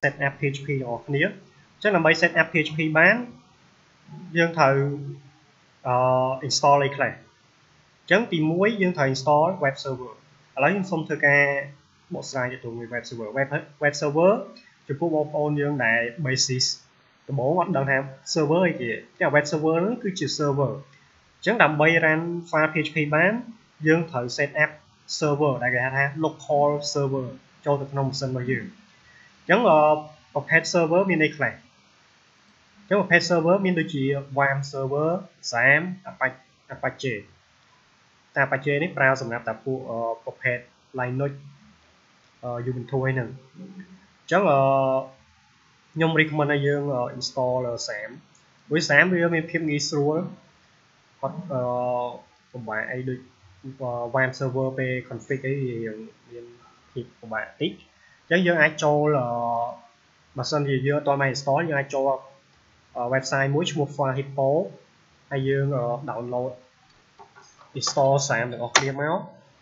set up PHP របស់គ្នាចឹងដើម្បី set up PHP បានយើងត្រូវinstall អីខ្លះចឹងទី1យើងត្រូវ install web server ឥឡូវខ្ញុំសូមធ្វើការបកស្រាយទៅមួយ web server web server ចំពោះបងប្អូនយើងដែល basis ដំបូងអត់ដឹងថា server អីគេតែ web server ហ្នឹងគឺជា server អញ្ចឹងដើម្បី run file PHP បានយើងត្រូវ set up server ដែលគេហៅថា local server ចូលទៅក្នុងម៉ាស៊ីនរបស់យើងអញ្ចឹងប្រភេទ server មានអីខ្លះអញ្ចឹងប្រភេទ server មានដូចជា WAM server SAM Apache តែ Apache នេះប្រើសម្រាប់តែពួកប្រភេទ Linux Ubuntu ហ្នឹងអញ្ចឹងខ្ញុំ recommend ឲ្យយើង install SAM ព្រោះ SAM វាមានភាពងាយស្រួលអត់ពិបាកអីដូច WAM server ពេល config អីយើងមានភាពពិបាកតិចអញ្ចឹងយើងអាចចូលបើសិនជាយើងអត់ទាន់បាន install យើងអាចចូល website មួយឈ្មោះ Fahippo ហើយយើង download install SAM ទាំងអស់គ្នាមក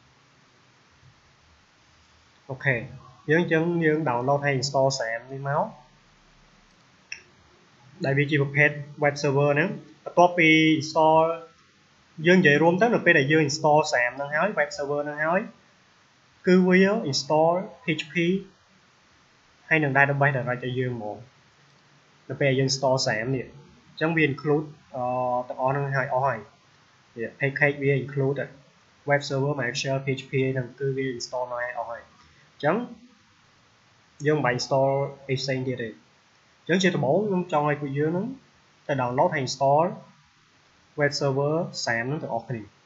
អូខេយើង download ហើយ install SAM នេះមកដែលវាជាប្រភេទ web server ហ្នឹងបន្ទាប់ពី install យើងនិយាយរួមទៅនៅពេលដែលយើង install SAM ហ្នឹងហើយ web server ហ្នឹងហើយគឺវា install PHP ហើយនឹង database direct ឲ្យយើងមកនៅពេលយើង install SAM នេះអញ្ចឹងវា include ទាំងអស់ហ្នឹងហើយអស់ហើយ package វា include web server MySQL PHP ហ្នឹងគឺវា install មកឲ្យអស់ហើយអញ្ចឹងយើងមិនបាច់ install អីផ្សេងទៀតទេអញ្ចឹងជាដំបូងខ្ញុំចង់ឲ្យពួកយើងហ្នឹងទៅ download ហើយ install web server SAM ហ្នឹងទាំងអស់គ្នា